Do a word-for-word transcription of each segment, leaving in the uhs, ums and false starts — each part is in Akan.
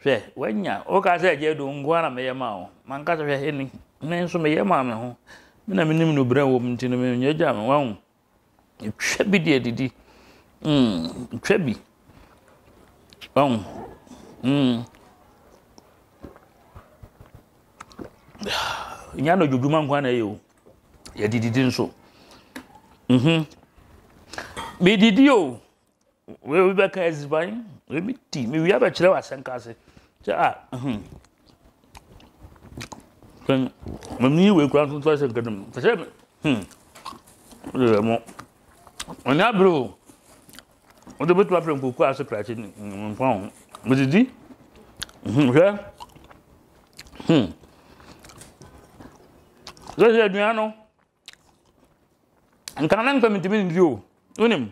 hwe wanya o ka se Agya Adu ngwa na meye ma o man ka hwe eni me nso meye ma me ho me na menim no bran wo mti no me nya gya me wa ho twa bi de didi mm twa bi wa mm nya no dwuduma nkwa na ye o ya didi nso mhm me didi o we we be ka ezban we bi ti me wi aba kire wa senka se ja ah mhm kan mami we kwa tun twa senka dum ta se hm le mo ona bro o de betu afren ko ko aso krachi mfon me didi mhm ja hm Zai dunya no nkanan kwa mitimi ndio unim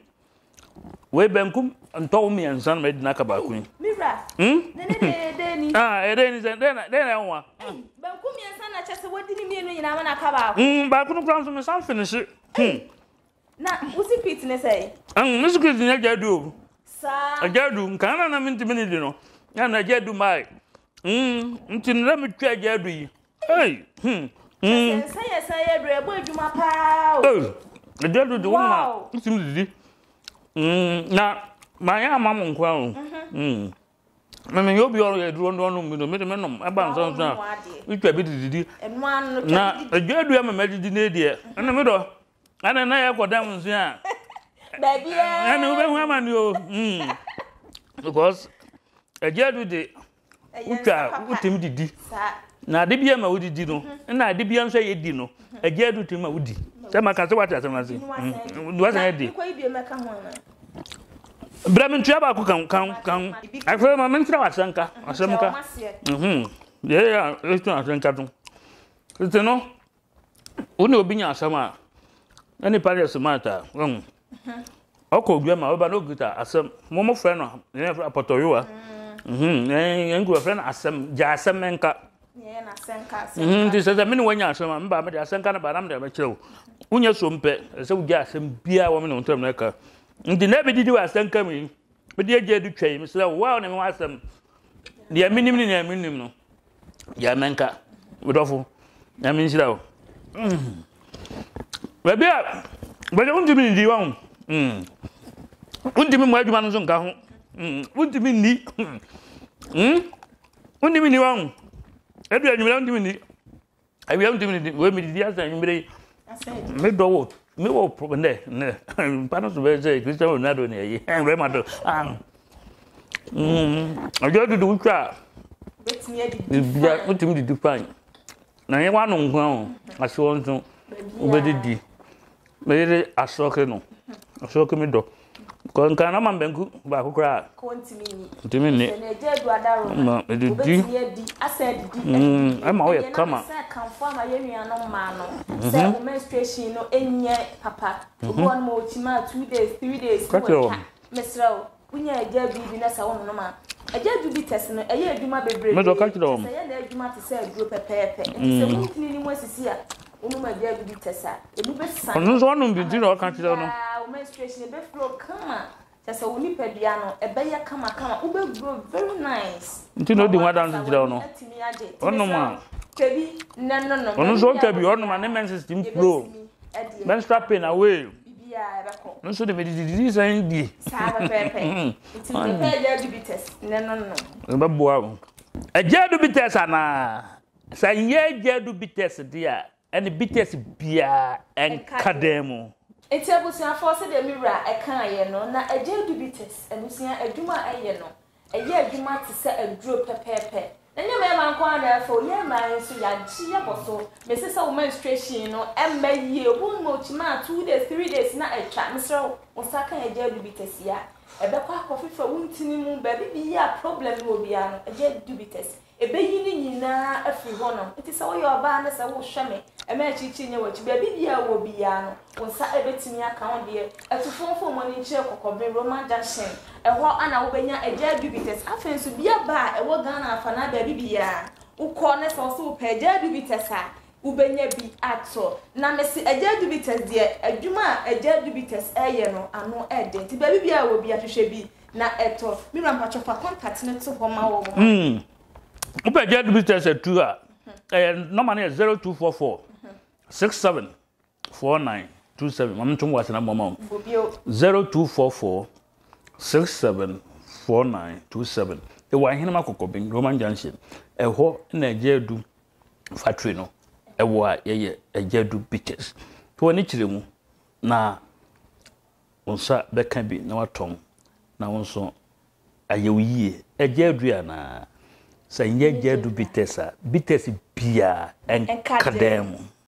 we benkum nto mi ansan me dina ka ba kun mira hm ne ne de ni ah e de ni de na de na nwa benkum mi ansan na chese wodi ni mienu nyina ma na ka ba hm ba kun kran so me san finish hm na usi pit ne sai an music ni Agya Adu sa Agya Adu nkanan na mitimi ni no ya na Agya Adu mai hm ntinra mi twa Agya Adu yi hey hm Mm. Say say say do ebo adwuma pa. Oh. Agya Adu de woma. Ntim didi. Mm na manya amam nkwa o. Mm. Me me yobi oro ye duro ndo no mi no me de me nom aba nsan so a. Itwa bi didi. Enu anu Na Agya Adu am ma didi na die. Ana me do. Ana na ye kodam nso a. Baby eh. Ana ube hu amani o. Mm. Because Agya Adu de utwa utim didi. Sa na de bia ma wodi di no na de bia nso ye di no Agya Adu tim ma wodi se ma ka se wata asem ase du asa ye di ko ibi emeka ho na bra me ntua ba ko kan kan kan afa ma men tra wasanka asem ka mhm ye ya estu asanka to se no oni obi nya asem a ani pare smata um oko odua ma oba no gita asem mo mo frɛ no ne apotoyoa mhm en ngu frɛ no asem ja asem menka ye na senka mhm ti se se me ni wanya asem mba me de asenka na ba na me de me kyerɛ unya so mpe se wo ja asem bia wo me no ntam na ka ndi na be didi wa asenka mi me de Agya Adu twai me se wow na me wa asem de minim ni na minim no ya menka we dofo na me nshira wo mhm ba bia ba de undi mi ndi wa mhm undi mi mo adwuma no so nka ho mhm undi mi ni mhm undi mi ni wa Edu anyumira undi mi awi undi mi we mi di asa anyumira me do wo me wo problem ne ne pa no so be say Cristiano Ronaldo ne yi Real Madrid ah mm Agya Adu du twa betimi adi bia utimi di dupan na ye wa no nkan aso nso obedi di me ye asoke no asoke mi do ko nkan na mambenku ba kokra ko ntimi ni ntimi ni na Agya Adu adaro ma edi di asa di mm ai ma wo ye kama sa kanfo ma ye nua no ma no say o menstruation no enye papa obi won ma ochima two days three days mesrawo unya Agya Adu bi na sa wono no ma Agya Adu Bitters no eye adwuma bebre me do ka kiro say ye na adwuma te say aduro pepepe nti se muntini ni mo asisi a onu ma Agya Adu Bitters a enu be san onu so onu bi no ka kiro no o menstruation be flow kama just so ni pedua no ebe ya kama kama ube grow very nice nti no di wa down to kiro no onu ma kebi no no no onu so kebi onu ma ne men system flow menstrual pain away bibia ebeko no so de me di di san di sa pepepe nti me Agya Adu Bitters no no no ba boa Agya Adu Bitters ana san ye Agya Adu Bitters dia and Bitters bia en kademu eti abusia force de mira e kan aye no na Agya Adu Bitters abusia adwuma aye no eye adwuma te se aduro pepepe na nye me man kwa na fo ye man so ya ji ya boso me se se menstruation no emma ye obu mo chima two days three days na e twa misro o saka Agya Adu Bitters ya ebe kwa kofifa wuntini mu ba bi ya problem no bia no Agya Adu Bitters ebe yi ni nyina afri hono enti se wo ye oba na se wo hweme ema chichi nye wachi ba bibia wo bia no wonsa ebetimi aka ho de atufonfo mo ni nche kokobe Roman junction eho ana wo benya Agya Adu Bitters afenso bia ba ewo Ghana afana ba bibia ukọ na se wo so pa Agya Adu Bitters a ubenya bi ato na mesi Agya Adu Bitters de adwuma Agya Adu Bitters eye no ano ede ti ba bibia wo bia hwehwe bi na eto mi ra mpacho fa contact ne to homa wo mo mm upe Agya Adu Bitters etu a eh number na zero two four four six seven four nine two seven mam tum wase na mama zero two four four six seven four nine two seven e wa hinema kokobin Roman Junction e ho na Agya Adu factory no e wo a ye Agya Adu Bitters to ni kiremu na onsa beka bi na watom na wonso ayewuye Agya Adu ana sa nye Agya Adu Bitters a Bitters bia en kadem